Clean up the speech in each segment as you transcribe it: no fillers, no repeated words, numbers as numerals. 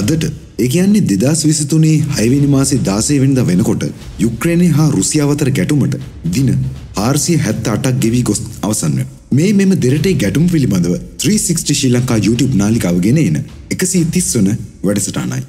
අදට ඒ කියන්නේ 2023 6 වෙනි මාසේ 16 වෙනිදා වෙනකොට යුක්‍රේනය හා රුසියාව අතර ගැටුමට දින 478ක් ගෙවි ගොස් අවසන් වෙනවා. මෙම දෙරටේ ගැටුම පිළිබඳව 360 ශ්‍රී ලංකා YouTube නාලිකාව ගෙන එන 130 වන වැඩසටහනයි.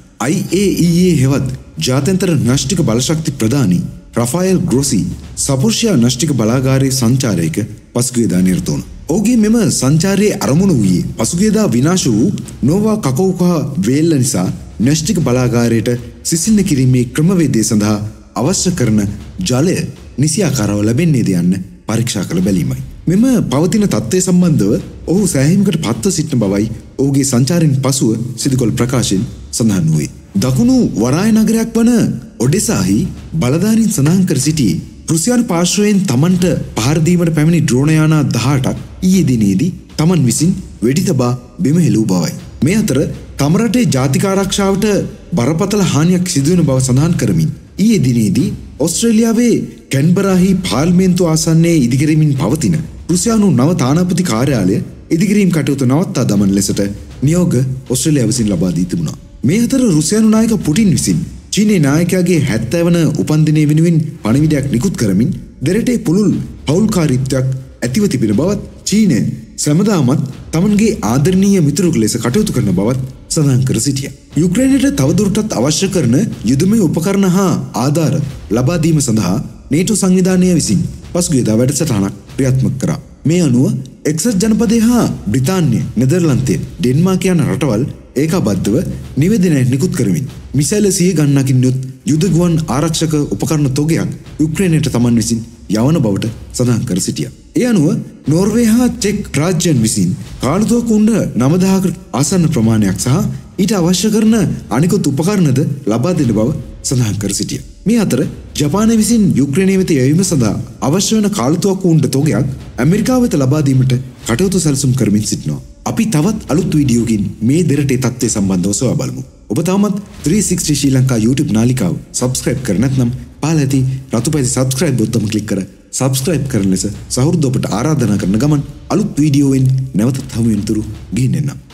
IAEA හෙවත් ජාත්‍යන්තර න්‍යෂ්ටික බලශක්ති ප්‍රධානී රෆායල් ග්‍රොසි සපොර්ෂියා න්‍යෂ්ටික බලාගාරයේ සංචාරයක පසුගියදා නිරත වුණා. ඔහුගේ මෙම සංචාරයේ අරමුණ වූයේ පසුගියදා විනාශ වූ නෝවා කකෝකා වේල්ල නිසා න්‍යෂ්ටික බලාගාරයට සිසිල්න කිරීමේ ක්‍රමවේදය සඳහා අවශ්‍ය කරන ජලය නිසියාකාරව ලැබෙන්නේද යන්න පරීක්ෂා කළ බැලීමයි. මෙම පවතින තත්ත්වය සම්බන්ධව ඔහු සෑහීමකට පත්ව සිටින බවයි ඔහුගේ සංචාරයෙන් පසුව සිදුකොළ ප්‍රකාශයෙන් සඳහන් වූයේ. දකුණු වරාය නගරයක් වන ඔඩෙසාහි බලධාරීන් සඳහන් කර සිටියේ රුසියානු පාර්ශ්වයෙන් තමන්ට පහර දීමට පැමිණි ඩ්‍රෝන යානා 18ක් ඊයේ දිනේදී තමන් විසින් වෙඩි තබා බිම හෙළූ බවයි. මේ අතර තම රටේ ජාතික ආරක්ෂාවට බරපතල හානියක් සිදුවන බව සඳහන් කරමින් ඊයේ දිනේදී ඕස්ට්‍රේලියාවේ කැන්බරාහි පාර්ලිමේන්තු ආසන්නයේ ඉදිකිරීමින් පවතින රුසියානු නව තානාපති කාර්යාලය ඉදිකිරීම් කටයුතු නවත්තා දමන ලෙසට නියෝග ඕස්ට්‍රේලියාව විසින් ලබා දී තිබුණා. මේ අතර රුසියානු නායක පුටින් විසින් චීනයේ නායකයාගේ 70 වන උපන්දිනය වෙනුවෙන් පණිවිඩයක් නිකුත් කරමින් දෙරටේ පුළුල් පෞල්කාරීත්වයක් ඇතිව තිබෙන බවත් චීනය සැමදාමත් තමන්ගේ ආදරණීය මිතුරෙකු ලෙස කටයුතු කරන බවත් සඳහන් කර සිටියා. යුක්‍රේනයට තවදුරටත් අවශ්‍ය කරන යුදමය උපකරණ හා ආධාර ලබා දීම සඳහා නේටෝ සංවිධානය විසින් පසුගියදා වැඩසටහනක් ක්‍රියාත්මක කරා. මේ අනුව එක්සත් ජනපදය හා බ්‍රිතාන්‍ය, නෙදර්ලන්තය, ඩෙන්මාර්ක් යන රටවල් ඒකාබද්ධව නිවේදනයක් නිකුත් කරමින් මිසයිල 100 ගණනකින් යුත් යුද ගුවන් ආරක්ෂක උපකරණ තොගයක් යුක්‍රේනයට තමන් විසින් යවන බවට සඳහන් කර සිටියා. ඒ අනුව නෝර්වේ හා චෙක් රාජ්‍යයන් විසින් කාලතුවක්කු උණ්ඩ 9000කට ආසන්න ප්‍රමාණයක් සහ ඊට අවශ්‍ය කරන අනිකුත් උපකරණද ලබා දෙන බව සඳහන් කර සිටියා. මේ අතර ජපානය විසින් යුක්‍රේනය වෙත යැවීම සඳහා අවශ්‍ය වන කාලතුවක්කු උණ්ඩ තොගයක් ඇමරිකාව වෙත ලබා දීමට කටයුතු සැලසුම් කරමින් සිටිනවා. අපි තවත් අලුත් වීඩියෝකින් මේ දෙරටේ තත්ත්වය සම්බන්ධව සොයා බලමු. ඔබ තවමත් 360 ශ්‍රී ලංකා YouTube නාලිකාව subscribe කර නැත්නම් පහළ ඇති රතු පැති subscribe බොත්තම ක්ලික් කර subscribe කරන ලෙස සහෘද ඔබට ආරාධනා කරන ගමන් අලුත් වීඩියෝවෙන් නැවතත් හමු වෙනතුරු ගිහින් එන්නම්.